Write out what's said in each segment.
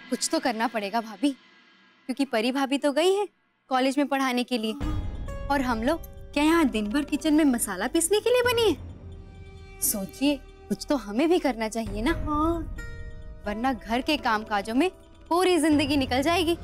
कुछ तो करना पड़ेगा भाभी, क्योंकि परी भाभी तो गई है कॉलेज में पढ़ाने के लिए, और हम लोग क्या यहाँ दिन भर किचन में मसाला पीसने के लिए बनी है? सोचिए, कुछ तो हमें भी करना चाहिए ना। हाँ, वरना घर के कामकाजों में पूरी जिंदगी निकल जाएगी।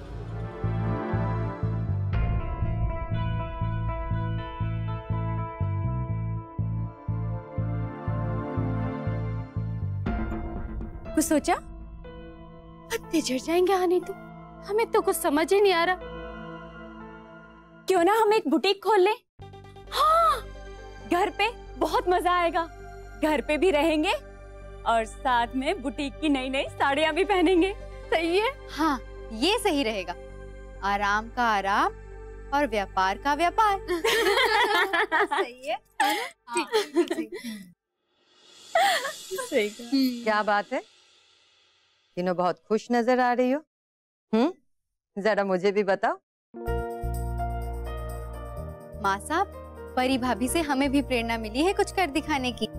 कुछ सोचा? पत्ते झड़ जाएंगे आने तो, हमें तो कुछ समझ ही नहीं आ रहा। क्यों ना हम एक बुटीक खोल लें? हाँ, घर पे बहुत मजा आएगा। घर पे भी रहेंगे और साथ में बुटीक की नई नई साड़ियां भी पहनेंगे। सही है? हाँ, ये सही रहेगा। आराम का आराम और व्यापार का व्यापार। सही है? ठीक। सही। क्या बात है, तीनों बहुत खुश नजर आ रही हो। जरा मुझे भी बताओ। माँ साहब, परी भाभी से हमें भी प्रेरणा मिली है कुछ कर दिखाने की।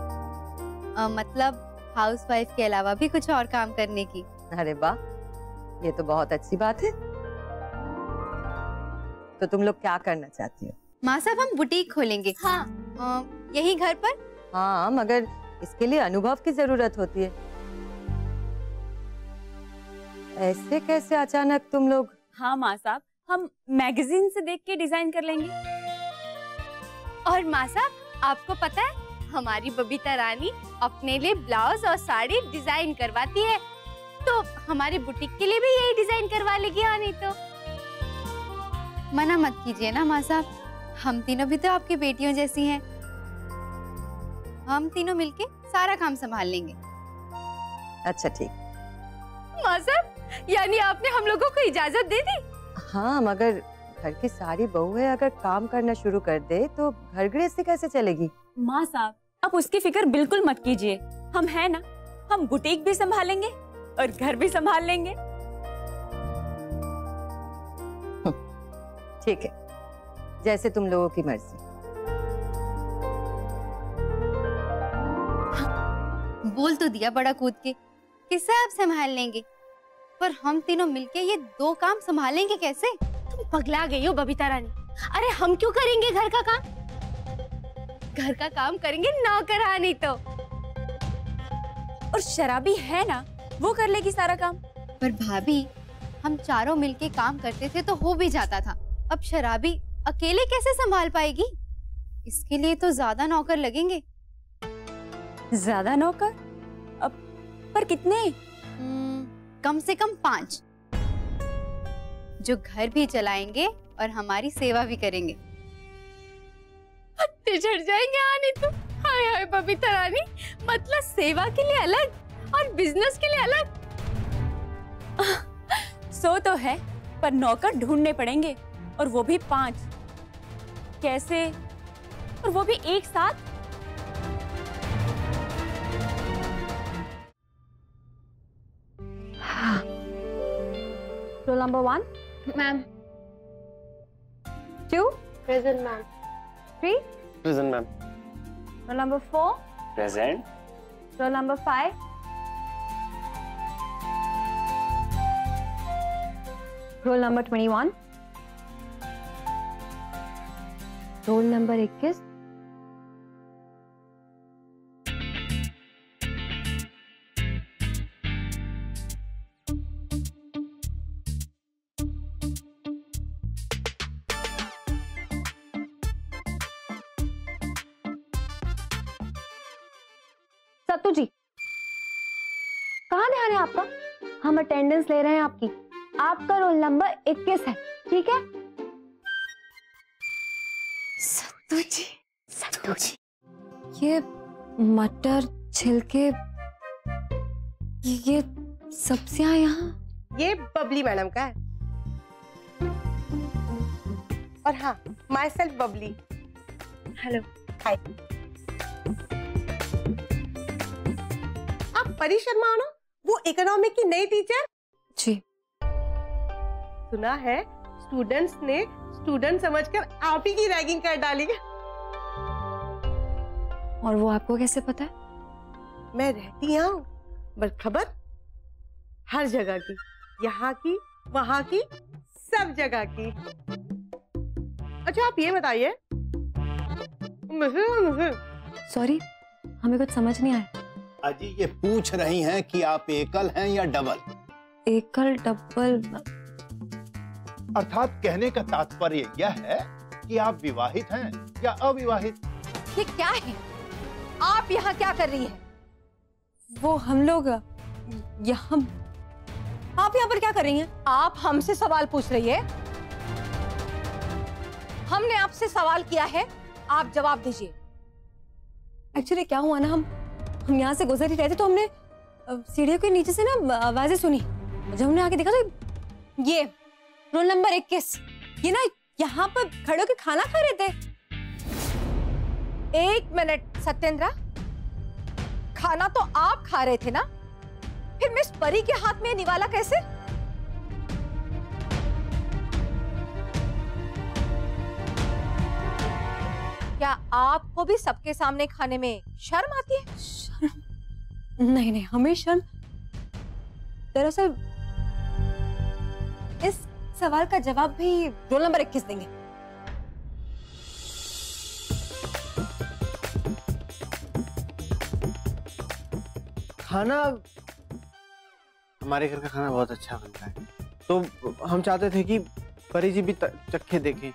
मतलब हाउसवाइफ के अलावा भी कुछ और काम करने की। अरे वाह, ये तो बहुत अच्छी बात है। तो तुम लोग क्या करना चाहती हो? माँ साहब, हम बुटीक खोलेंगे। हाँ, यही घर पर। हाँ, मगर इसके लिए अनुभव की जरूरत होती है। ऐसे कैसे अचानक तुम लोग? हाँ माँ साहब, हम मैगजीन से देख के डिजाइन कर लेंगे। और माँ साहब, आपको पता है हमारी बबीता रानी अपने लिए ब्लाउज और साड़ी डिजाइन करवाती है, तो हमारी बुटीक के लिए भी यही डिजाइन करवा लेगी। आनी तो मना मत कीजिए ना माँ साहब, हम तीनों भी तो आपकी बेटियों जैसी हैं। हम तीनों मिलके सारा काम संभाल लेंगे। अच्छा ठीक। माँ साहब, यानी आपने हम लोगों को इजाजत दे दी? हाँ, मगर घर की सारी बहुएं अगर काम करना शुरू कर दे तो घर गृहस्थी कैसे चलेगी? माँ साहब, आप उसकी फिक्र बिल्कुल मत कीजिए। हम है ना, हम बुटीक भी संभालेंगे और घर भी संभाल लेंगे। ठीक है, जैसे तुम लोगों की मर्जी। बोल तो दिया बड़ा कूद के कि सब संभाल लेंगे, पर हम तीनों मिलके ये दो काम संभालेंगे कैसे? तुम पगला गई हो बबीता रानी। अरे हम क्यों करेंगे घर का काम? घर का काम करेंगे नौकरानी तो। और शराबी है ना, वो कर लेगी सारा काम। पर भाभी, हम चारों मिलके काम करते थे तो हो भी जाता था। अब शराबी अकेले कैसे संभाल पाएगी? इसके लिए तो ज्यादा नौकर लगेंगे। ज्यादा नौकर? अब पर कितने? कम से कम 5, जो घर भी चलाएंगे और हमारी सेवा भी करेंगे। पत्ते झड़ जाएंगे आने तो। हाय हाय बबीता रानी, मतलब सेवा के लिए अलग और बिजनेस के लिए अलग। सो तो है, पर नौकर ढूंढने पड़ेंगे, और वो भी 5। कैसे? और वो भी एक साथ? Roll number 1 ma'am. 2 present ma'am. 3 present ma'am. Roll number 4 present. Roll number 5 roll number 21 roll number 21 Sattu ji, कहाँ ध्यान है आपका? हम अटेंडेंस ले रहे हैं आपकी। आपका रोल नंबर 21 है, ठीक है? सत्तू जी, सत्तू जी, ये मटर छिलके, ये सब्जियां यहाँ। ये बबली मैडम का है। और हाँ, myself Babli. Hello, hi. आप परी शर्मा हो ना, वो इकोनॉमिक की नई टीचर? जी। सुना है स्टूडेंट्स ने स्टूडेंट समझकर आप ही की रैगिंग कर डाली। और वो आपको कैसे पता है? मैं रहती यहाँ, बस खबर हर जगह की, यहाँ की, वहाँ की, सब जगह की। अच्छा आप ये बताइए, सॉरी, हमें कुछ समझ नहीं आया। अजी ये पूछ रही हैं कि आप एकल हैं या डबल। एकल, डबल, अर्थात कहने का तात्पर्य यह है कि आप विवाहित हैं या अविवाहित। ये क्या है? आप यहाँ क्या कर रही हैं? वो हम लोग यहाँ, आप यहाँ पर क्या कर रही हैं? आप हमसे सवाल पूछ रही है? हमने आपसे सवाल किया है, आप जवाब दीजिए। एक्चुअली क्या हुआ ना, हम यहाँ से गुजर ही रहे थे तो हमने सीढ़ियों के नीचे से ना आवाजें सुनी। जब हमने आके देखा तो ये रोल नंबर 21 ये ना यहाँ पर खड़े होकर खाना खा रहे थे। 1 मिनट सत्येंद्रा, खाना तो आप खा रहे थे ना, फिर मिस परी के हाथ में निवाला कैसे? क्या आपको भी सबके सामने खाने में शर्म आती है? शर्म? नहीं नहीं, हमें शर्म, दरअसल इस सवाल का जवाब भी रोल नंबर 21 देंगे। खाना, हमारे घर का खाना बहुत अच्छा बनता है, तो हम चाहते थे कि परी जी भी चखे देखें।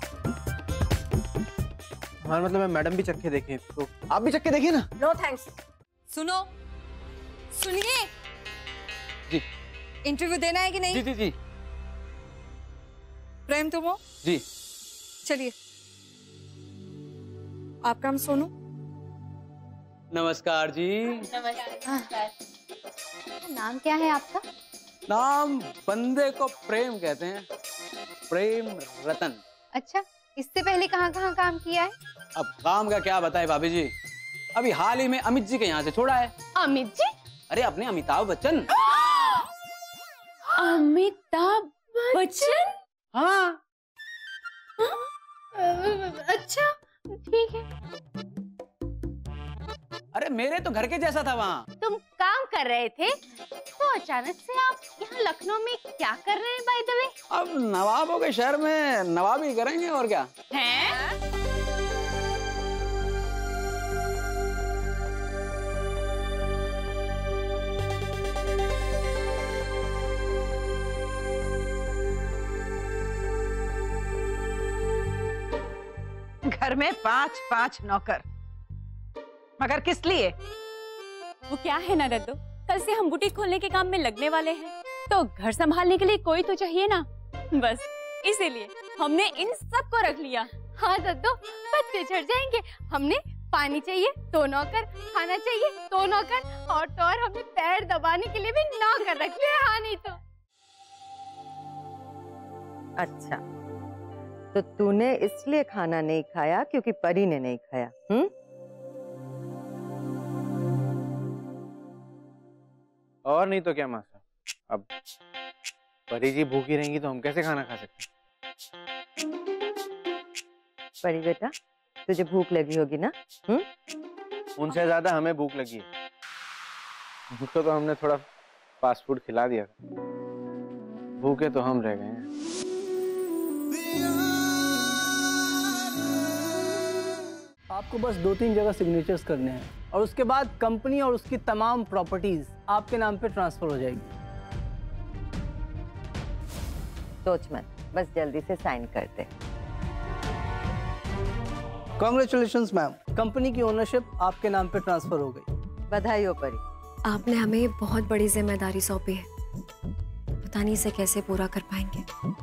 हमारा मतलब है मैडम भी चखे देखें, तो आप भी चखे देखिए ना। No thanks. सुनो, सुनिए जी। इंटरव्यू देना है कि नहीं? जी जी जी। प्रेम तुम हो? जी। चलिए, आपका नाम सोनू? नमस्कार जी। नाम क्या है आपका? नाम बंदे को प्रेम कहते हैं, प्रेम रतन। अच्छा, इससे पहले कहाँ कहाँ काम किया है? अब काम का क्या बताए भाभी जी, अभी हाल ही में अमित जी के यहाँ से छोड़ा है। अमित जी? अरे अपने अमिताभ बच्चन। अमिताभ बच्चन? हाँ। अच्छा ठीक है। अरे मेरे तो घर के जैसा था वहाँ। तुम काम कर रहे थे तो अचानक से आप यहाँ लखनऊ में क्या कर रहे हैं बाय द वे? अब नवाबों के शहर में नवाबी करेंगे और क्या। हैं? घर में 5 नौकर, मगर किस लिए? वो क्या है ना रद्दो, कल से हम बुटीक खोलने के काम में लगने वाले हैं, तो घर संभालने के लिए कोई तो चाहिए ना, बस इसीलिए हमने इन सबको रख लिया। हाँ रद्दो, पत्ते झड़ जाएंगे। हमने पानी चाहिए तो नौकर, खाना चाहिए तो नौकर, और तो और हमने पैर दबाने के लिए भी नौकर रख लिया। हाँ नहीं तो। अच्छा, तो तूने इसलिए खाना नहीं खाया क्योंकि परी ने नहीं खाया? और नहीं तो क्या माँ साहब, अब परी जी भूखी रहेंगी तो हम कैसे खाना खा सकते हैं? परी बेटा, तुझे भूख लगी होगी ना? उनसे ज्यादा हमें भूख लगी है। उनको तो हमने थोड़ा फास्ट फूड खिला दिया था, भूखे तो हम रह गए हैं। आपको बस 2-3 जगह सिग्नेचर्स करने हैं और उसके बाद कंपनी और उसकी तमाम प्रॉपर्टीज आपके नाम पे ट्रांसफर हो जाएगी। सोच मत, बस जल्दी से साइन कर दे। कांग्रेचुलेशंस मैम, कंपनी की ओनरशिप आपके नाम पे ट्रांसफर हो गई। बधाई हो परी। आपने हमें बहुत बड़ी जिम्मेदारी सौंपी है, पता नहीं इसे कैसे पूरा कर पाएंगे।